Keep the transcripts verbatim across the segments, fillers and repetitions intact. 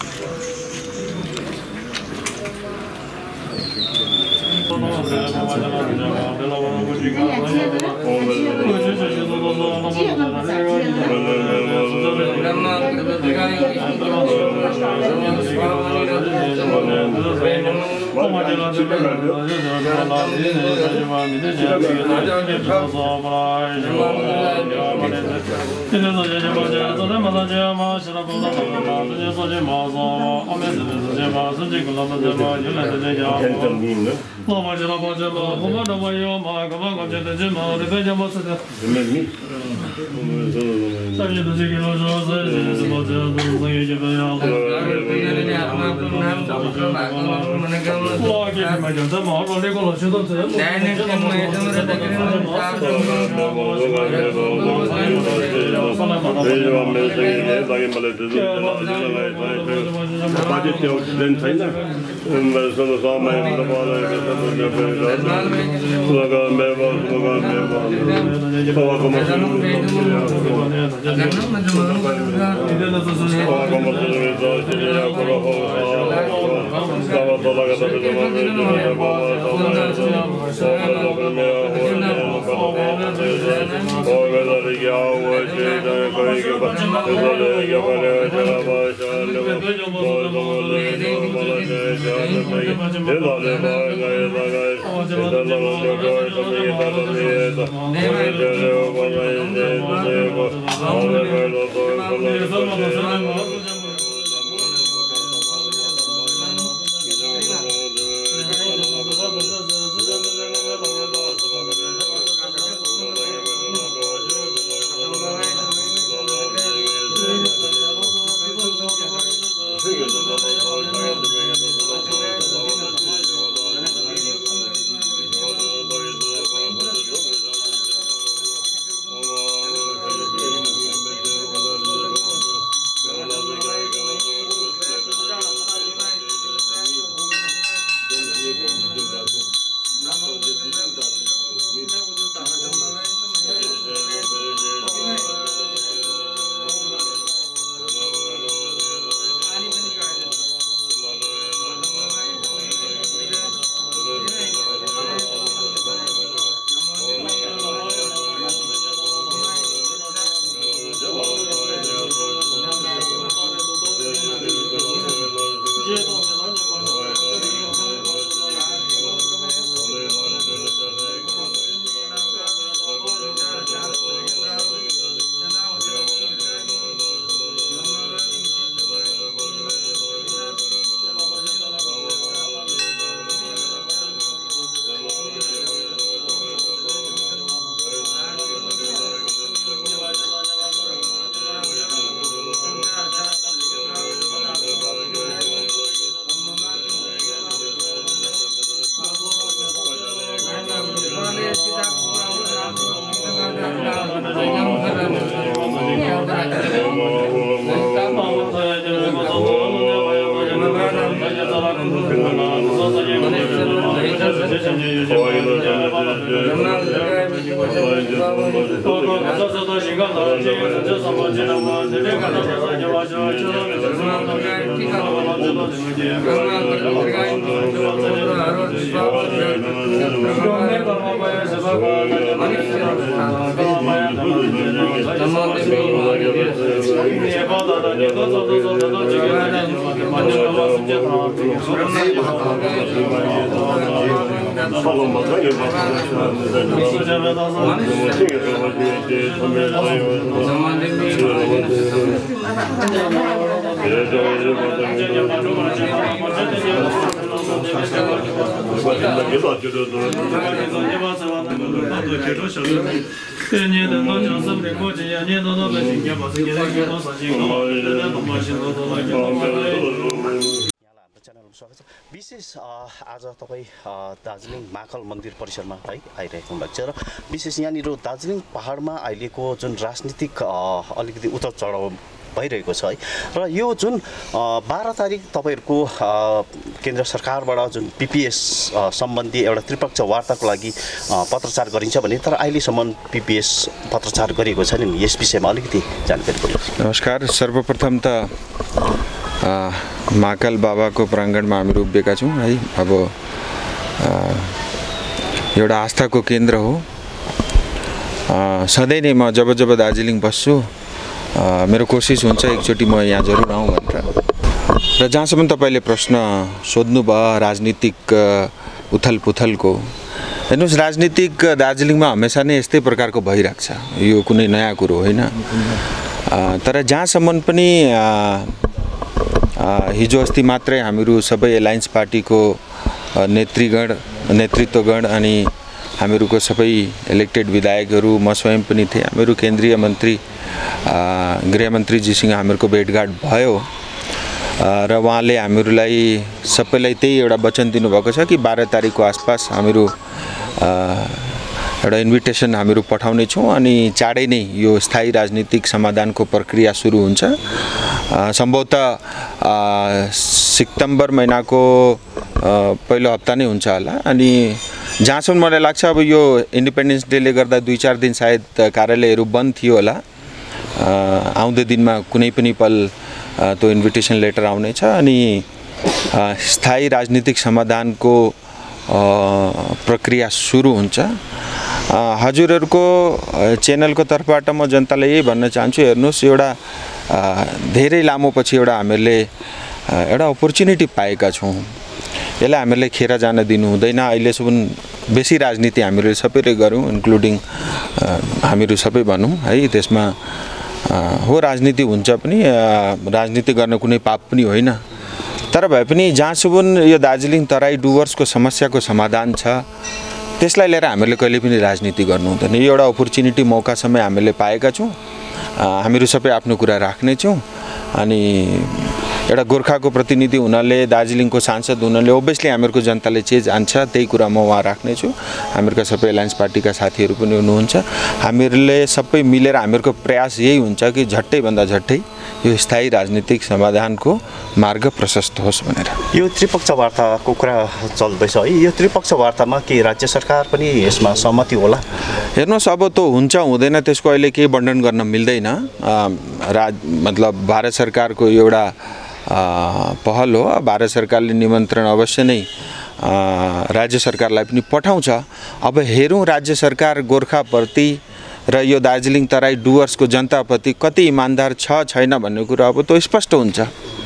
विशेष आज तपाईँ दार्जिलिङ महाकाल मन्दिर परिसरमा है आइरहेको भएको छ र विशेष यहाँनिर दार्जिलिङ पहाडमा अहिलेको जुन राजनीतिक अलिकति उतार चढाव भइरहेको छ है र यो जुन बाह्र तारिक तपाईहरुको केन्द्र सरकारबाट जुन पीपीएस सम्बन्धी एउटा त्रिपक्ष वार्ताको लागि पत्रचार गरिन्छ भने तर अहिलेसम्म पीपीएस पत्रचार गरेको छैन नि यस विषयमा अलिकति जानकारी दिनुहोस्। नमस्कार। सर्वप्रथम त महाकाल बाबाको प्राङ्गणमा हामीहरू उभिएका छौँ है। अब एउटा आस्थाको केन्द्र हो। सधैँ नै म जब जब दार्जिलिङ बस्छु मेरो कोसिस हुन्छ एकचोटि म यहाँ जरुर आउँ भनेर। र जहाँसम्म तपाईँले प्रश्न सोध्नुभयो राजनीतिक उथल पुथलको, हेर्नुहोस् राजनीतिक दार्जिलिङमा हमेसा नै यस्तै प्रकारको भइरहेको छ, यो कुनै नयाँ कुरो होइन। तर जहाँसम्म पनि हिजो अस्ति मात्रै हामीहरू सबै एलायन्स पार्टीको नेतृगण नेतृत्वगण अनि हामीहरूको सबै इलेक्टेड विधायकहरू, म स्वयं पनि थिएँ, हामीहरू केन्द्रीय मन्त्री गृहमन्त्रीजीसँग हामीहरूको भेटघाट भयो र उहाँले हामीहरूलाई सबैलाई त्यही एउटा वचन दिनुभएको छ कि बाह्र तारिकको आसपास हामीहरू एउटा इन्भिटेसन हामीहरू पठाउने छौँ अनि चाँडै नै यो स्थायी राजनीतिक समाधानको प्रक्रिया सुरु हुन्छ। सम्भवतः सितम्बर महिनाको पहिलो हप्ता नै हुन्छ होला। अनि जहाँसम्म मलाई लाग्छ अब यो इन्डिपेन्डेन्स डेले गर्दा दुई चार दिन सायद कार्यालयहरू बन्द थियो होला। आउँदो दिनमा कुनै पनि पल त्यो इन्भिटेसन लेटर आउनेछ अनि स्थायी राजनीतिक समाधानको प्रक्रिया सुरु हुन्छ। हजुरहरूको च्यानलको तर्फबाट म जनतालाई यही भन्न चाहन्छु, हेर्नुहोस् एउटा धेरै लामो पछि एउटा हामीहरूले एउटा अपर्च्युनिटी पाएका छौँ। यसलाई हामीहरूले खेर जान दिनु हुँदैन। अहिलेसम्म बेसी राजनीति हामीहरूले सबैले गऱ्यौँ, इन्क्लुडिङ हामीहरू सबै भनौँ है। त्यसमा हो राजनीति हुन्छ पनि, राजनीति गर्न कुनै पाप पनि होइन। तर भए पनि जहाँसम्म यो दार्जिलिङ तराई डुवर्सको समस्याको समाधान छ त्यसलाई लिएर हामीहरूले कहिले पनि राजनीति गर्नु हुँदैन। यो एउटा अपर्च्युनिटी मौका समय हामीले पाएका छौँ। हामीहरू सबै आफ्नो कुरा राख्नेछौँ अनि एउटा गोर्खाको प्रतिनिधि हुनाले, दार्जिलिङको सांसद हुनाले ओभियसली हामीहरूको जनताले जे जान्छ त्यही कुरा म वहाँ राख्नेछु। हामीहरूका सबै एलायन्स पार्टीका साथीहरू पनि हुनुहुन्छ। हामीहरूले सबै मिलेर हामीहरूको प्रयास यही हुन्छ कि झट्टैभन्दा झट्टै यो स्थायी राजनीतिक समाधानको मार्ग प्रशस्त होस् भनेर। यो त्रिपक्ष वार्ताको कुरा चल्दैछ है, यो त्रिपक्ष वार्तामा के राज्य सरकार पनि यसमा सहमति होला? हेर्नुहोस् अब त्यो हुन्छ हुँदैन त्यसको अहिले केही वर्णन गर्न मिल्दैन। राज मतलब भारत सरकारको एउटा पहल हो। भारत सरकारले निमन्त्रण अवश्य नै राज्य सरकारलाई पनि पठाउँछ। अब हेरौँ राज्य सरकार गोर्खाप्रति र यो दार्जिलिङ तराई डुवर्सको जनताप्रति कति इमान्दार छ छैन भन्ने कुरा अब त्यो स्पष्ट हुन्छ।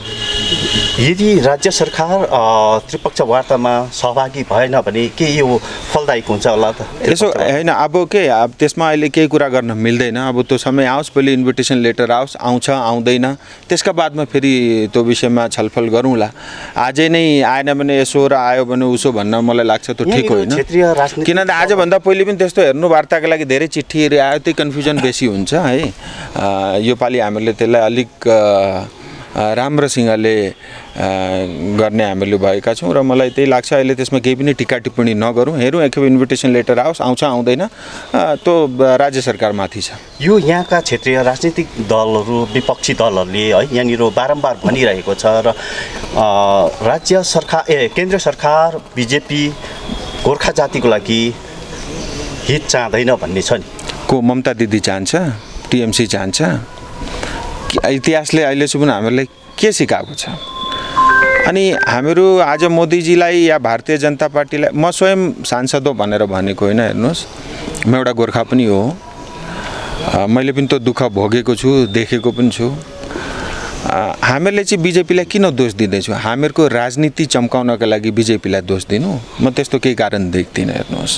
यदि राज्य सरकार त्रिपक्ष वार्तामा सहभागी भएन भने के यो फलदायक हुन्छ होला त? यसो होइन, अब के अब त्यसमा अहिले केही कुरा गर्न मिल्दैन। अब त्यो समय आओस्, पहिले इन्भिटेसन लेटर आओस्, आउँछ आउँदैन त्यसका बादमा फेरि त्यो विषयमा छलफल गरौँला। आजै नै आएन भने यसो र आयो भने उसो भन्न मलाई लाग्छ त्यो ठिक होइन। किनभने आजभन्दा पहिले पनि त्यस्तो हेर्नु वार्ताको लागि धेरै चिठीहरू आयो, त्यो कन्फ्युजन बेसी हुन्छ है। योपालि हामीले त्यसलाई अलिक राम्रोसँगले गर्ने हामीले भएका छौँ र मलाई त्यही लाग्छ अहिले त्यसमा केही पनि टिका टिप्पणी नगरौँ। हेरौँ एकखेप इन्भिटेसन लेटर आओस्, आउँछ आउँदैन त्यो राज्य सरकारमाथि छ। यो यहाँका क्षेत्रीय राजनीतिक दलहरू, विपक्षी दलहरूले है यहाँनिर बारम्बार भनिरहेको छ र राज्य सरकार ए केन्द्र सरकार बिजेपी गोर्खा जातिको लागि हित चाहँदैन भन्ने छ नि। को ममता दिदी चाहन्छ, टिएमसी चाहन्छ? इतिहासले अहिलेसम्म हामीहरूलाई के सिकाएको छ? अनि हामीहरू आज मोदीजीलाई या भारतीय जनता पार्टीलाई, म स्वयं सांसद हो भनेर भनेको होइन। हेर्नुहोस् म एउटा गोर्खा पनि हो, मैले पनि त्यो दुःख भोगेको छु, देखेको पनि छु। हामीहरूले चाहिँ बिजेपीलाई किन दोष दिँदैछौँ? हामीहरूको राजनीति चम्काउनका लागि बिजेपीलाई दोष दिनु म त्यस्तो केही कारण देख्दिनँ। हेर्नुहोस्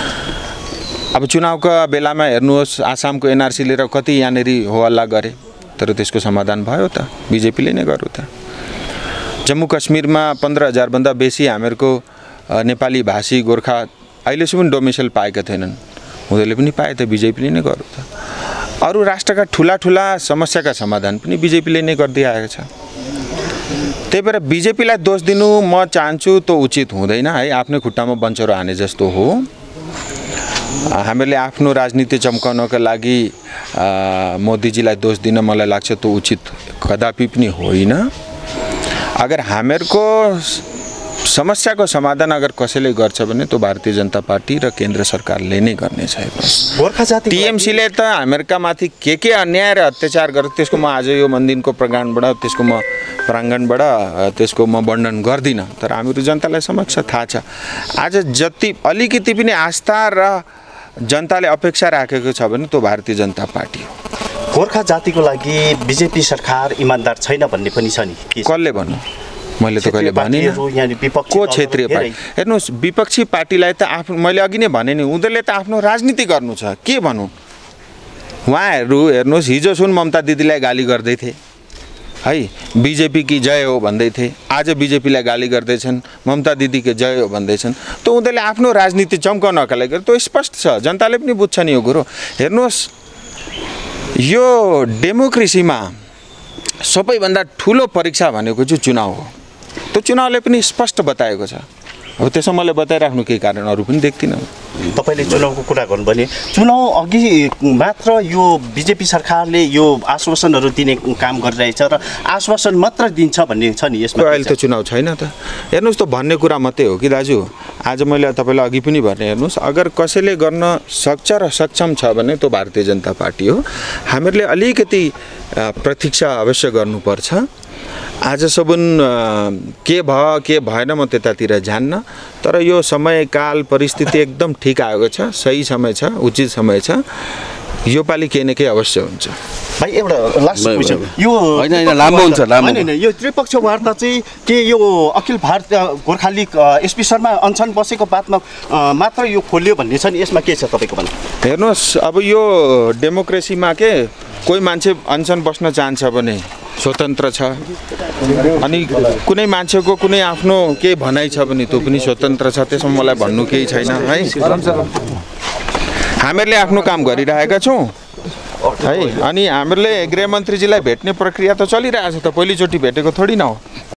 अब चुनावका बेलामा हेर्नुहोस् आसामको एनआरसी लिएर कति यहाँनिर हो हल्ला गरे, तर त्यसको समाधान भयो त? बिजेपीले नै गर्यो त। जम्मू कश्मीरमा पन्ध्र हजारभन्दा बेसी हामीहरूको नेपाली भाषी गोर्खा अहिलेसम्म डोमिसाइल पाएका थिएनन्, उनीहरूले पनि पाए त बिजेपीले नै गर्यो त। अरू राष्ट्रका ठुला ठुला समस्याका समाधान पनि बिजेपीले नै गरिदिआएको छ। त्यही भएर बिजेपीलाई दोष दिनु म चाहन्छु त्यो उचित हुँदैन है। आफ्नै खुट्टामा बन्चरो हाने जस्तो हो। हामीले आफ्नो राजनीति चम्काउनका लागि मोदीजीलाई दोष दिन मलाई लाग्छ त्यो उचित कदापि पनि होइन। अगर हामीहरूको समस्याको समाधान अगर कसैले गर्छ भने त्यो भारतीय जनता पार्टी र केन्द्र सरकारले नै गर्नेछ। गोर्खा जाति टिएमसीले त हामीहरूमाथि के के अन्याय र अत्याचार गर्छ त्यसको म आज यो मन्दिरको प्राङ्गणबाट त्यसको म प्राङ्गणबाट त्यसको म वर्णन गर्दिनँ, तर हामीहरू जनतालाई समक्ष थाहा छ। आज जति अलिकति पनि आस्था र जनताले अपेक्षा राखेको छ भने त्यो भारतीय जनता पार्टी हो। गोर्खा जातिको लागि बिजेपी सरकार इमान्दार छैन भन्ने पनि छ नि, कसले भन्नु? मैले त कहिले भनिनँ। को क्षेत्रीय पार्टी? हेर्नुहोस्, विपक्षी पार्टीलाई त आफ्नो मैले अघि नै भने नि उनीहरूले त आफ्नो राजनीति गर्नु छ, के भनौँ। उहाँहरू हेर्नुहोस्, हिजो सुन ममता दिदीलाई गाली गर्दै थिए है, बिजेपी की जय हो भन्दै थिए, आज बिजेपीलाई गाली गर्दैछन्, ममता दिदीको जय हो भन्दैछन्। त उनीहरूले आफ्नो राजनीति चम्काउनका लागि त्यो स्पष्ट छ, जनताले पनि बुझ्छ नि यो कुरो। हेर्नुहोस्, यो डेमोक्रेसीमा सबैभन्दा ठुलो परीक्षा भनेको चाहिँ चुनाव हो। त्यो चुनावले पनि स्पष्ट बताएको छ। अब त्यसमा मैले बताइराख्नु केही कारण अरू पनि देख्दिनँ। तपाईँले चुनावको कुरा गर्नु भने चुनाव अघि मात्र यो बिजेपी सरकारले यो आश्वासनहरू दिने काम गरिरहेछ र आश्वासन मात्र दिन्छ भन्ने छ नि यसमा। अहिले त चुनाव छैन त। हेर्नुहोस्, त भन्ने कुरा मात्रै हो कि दाजु। आज मैले तपाईँलाई अघि पनि भने, हेर्नुहोस्, अगर कसैले गर्न सक्छ र सक्षम छ भने त्यो भारतीय जनता पार्टी हो। हामीहरूले अलिकति प्रतीक्षा अवश्य गर्नुपर्छ। आजसम्म के भयो के भएन म त्यतातिर जान्न, तर यो समय काल परिस्थिति एकदम ठिक आएको छ, सही समय छ, उचित समय छ। यो पालि केही न केही अवश्य हुन्छ। भाइ एउटा लास्ट क्वेसन, यो होइन होइन लामो हुन्छ लामो होइन यो त्रिपक्षीय वार्ता चाहिँ के यो अखिल भारतीय गोर्खा लिग एसपी शर्मा अनसन बसेको बादमा मात्र यो खोलियो भन्ने छ नि, यसमा के छ तपाईँको भन्नु? हेर्नुहोस्, अब यो डेमोक्रेसीमा के कोही मान्छे अनसन बस्न चाहन्छ भने स्वतन्त्र छ, अनि कुनै मान्छेको कुनै आफ्नो केही भनाइ छ भने त्यो पनि स्वतन्त्र छ। त्यसमा मलाई भन्नु केही छैन है। हामीहरूले आफ्नो काम गरिरहेका छौँ है। अनि हामीहरूले गृहमन्त्रीजीलाई भेट्ने प्रक्रिया त चलिरहेछ त, पहिलोचोटि भेटेको थोडी न हो।